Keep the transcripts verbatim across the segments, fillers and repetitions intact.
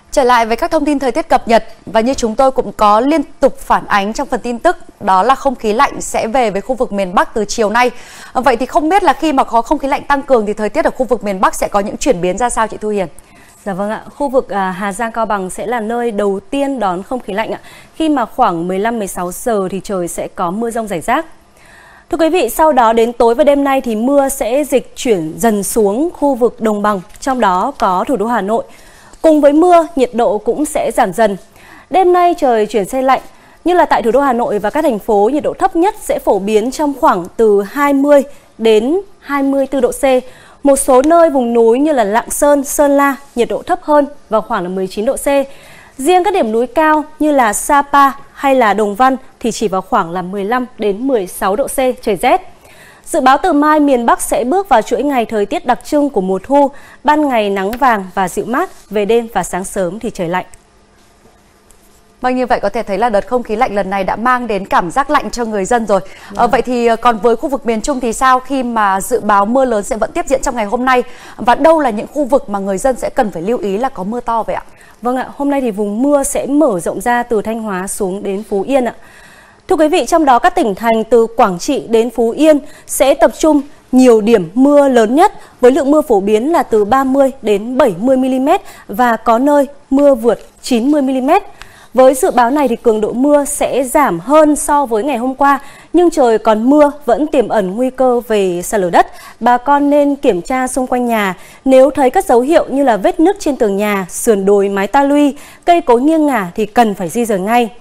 Trở lại với các thông tin thời tiết cập nhật, và như chúng tôi cũng có liên tục phản ánh trong phần tin tức, đó là không khí lạnh sẽ về với khu vực miền Bắc từ chiều nay. Vậy thì không biết là khi mà có không khí lạnh tăng cường thì thời tiết ở khu vực miền Bắc sẽ có những chuyển biến ra sao chị Thu Hiền? Dạ vâng ạ, khu vực à, Hà Giang, Cao Bằng sẽ là nơi đầu tiên đón không khí lạnh ạ. Khi mà khoảng mười lăm mười sáu giờ thì trời sẽ có mưa rông rải rác. Thưa quý vị, sau đó đến tối và đêm nay thì mưa sẽ dịch chuyển dần xuống khu vực đồng bằng, trong đó có thủ đô Hà Nội. Cùng với mưa, nhiệt độ cũng sẽ giảm dần. Đêm nay trời chuyển se lạnh, như là tại thủ đô Hà Nội và các thành phố, nhiệt độ thấp nhất sẽ phổ biến trong khoảng từ hai mươi đến hai mươi tư độ C. Một số nơi vùng núi như là Lạng Sơn, Sơn La, nhiệt độ thấp hơn vào khoảng là mười chín độ C. Riêng các điểm núi cao như là Sapa hay là Đồng Văn thì chỉ vào khoảng là mười lăm đến mười sáu độ C, trời rét. Dự báo từ mai miền Bắc sẽ bước vào chuỗi ngày thời tiết đặc trưng của mùa thu, ban ngày nắng vàng và dịu mát, về đêm và sáng sớm thì trời lạnh. Vâng, như vậy có thể thấy là đợt không khí lạnh lần này đã mang đến cảm giác lạnh cho người dân rồi. À, vậy thì còn với khu vực miền Trung thì sao, khi mà dự báo mưa lớn sẽ vẫn tiếp diễn trong ngày hôm nay? Và đâu là những khu vực mà người dân sẽ cần phải lưu ý là có mưa to vậy ạ? Vâng ạ, hôm nay thì vùng mưa sẽ mở rộng ra từ Thanh Hóa xuống đến Phú Yên ạ. Thưa quý vị, trong đó các tỉnh thành từ Quảng Trị đến Phú Yên sẽ tập trung nhiều điểm mưa lớn nhất với lượng mưa phổ biến là từ ba mươi đến bảy mươi mi-li-mét và có nơi mưa vượt chín mươi mi-li-mét. Với dự báo này thì cường độ mưa sẽ giảm hơn so với ngày hôm qua, nhưng trời còn mưa vẫn tiềm ẩn nguy cơ về sạt lở đất. Bà con nên kiểm tra xung quanh nhà, nếu thấy các dấu hiệu như là vết nứt trên tường nhà, sườn đồi, mái ta luy, cây cối nghiêng ngả thì cần phải di rời ngay.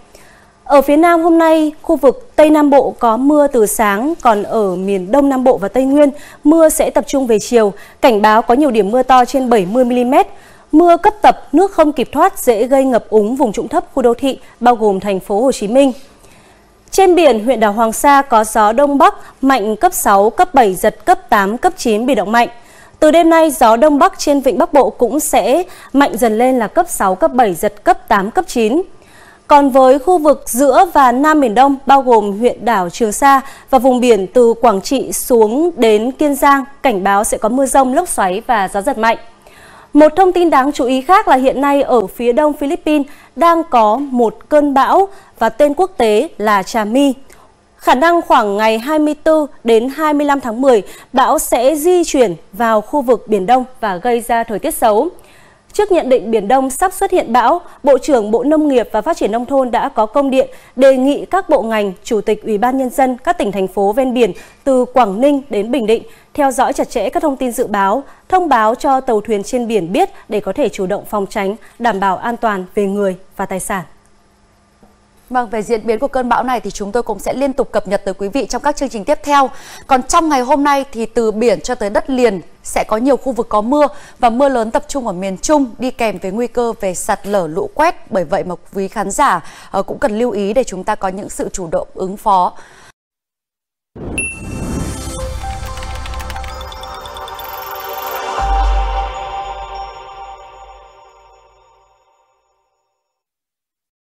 Ở phía Nam hôm nay, khu vực Tây Nam Bộ có mưa từ sáng, còn ở miền Đông Nam Bộ và Tây Nguyên, mưa sẽ tập trung về chiều, cảnh báo có nhiều điểm mưa to trên bảy mươi mi-li-mét. Mưa cấp tập, nước không kịp thoát dễ gây ngập úng vùng trũng thấp khu đô thị, bao gồm thành phố Hồ Chí Minh. Trên biển, huyện đảo Hoàng Sa có gió Đông Bắc mạnh cấp sáu, cấp bảy, giật cấp tám, cấp chín, biển động mạnh. Từ đêm nay, gió Đông Bắc trên vịnh Bắc Bộ cũng sẽ mạnh dần lên là cấp sáu, cấp bảy, giật cấp tám, cấp chín. Còn với khu vực giữa và Nam Biển Đông, bao gồm huyện đảo Trường Sa và vùng biển từ Quảng Trị xuống đến Kiên Giang, cảnh báo sẽ có mưa rông, lốc xoáy và gió giật mạnh. Một thông tin đáng chú ý khác là hiện nay ở phía đông Philippines đang có một cơn bão và tên quốc tế là Trà My. Khả năng khoảng ngày hai mươi tư đến hai mươi lăm tháng mười, bão sẽ di chuyển vào khu vực Biển Đông và gây ra thời tiết xấu. Trước nhận định Biển Đông sắp xuất hiện bão, Bộ trưởng Bộ Nông nghiệp và Phát triển Nông thôn đã có công điện đề nghị các bộ ngành, Chủ tịch Ủy ban Nhân dân các tỉnh, thành phố ven biển từ Quảng Ninh đến Bình Định theo dõi chặt chẽ các thông tin dự báo, thông báo cho tàu thuyền trên biển biết để có thể chủ động phòng tránh, đảm bảo an toàn về người và tài sản. Vâng, về diễn biến của cơn bão này thì chúng tôi cũng sẽ liên tục cập nhật tới quý vị trong các chương trình tiếp theo. Còn trong ngày hôm nay thì từ biển cho tới đất liền sẽ có nhiều khu vực có mưa và mưa lớn tập trung ở miền Trung, đi kèm với nguy cơ về sạt lở, lũ quét. Bởi vậy mà quý khán giả cũng cần lưu ý để chúng ta có những sự chủ động ứng phó.